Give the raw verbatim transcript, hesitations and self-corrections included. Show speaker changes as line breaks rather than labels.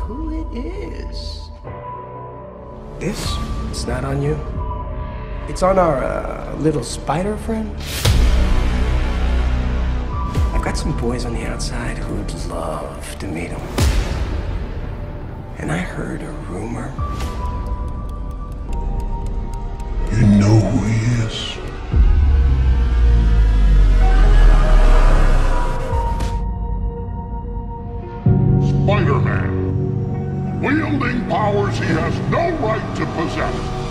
who it is. This, it's not on you. It's on our uh, little spider friend. I've got some boys on the outside who'd love to meet him. And I heard a rumor.
You know who he is. Spider-Man, wielding powers he has no right to possess.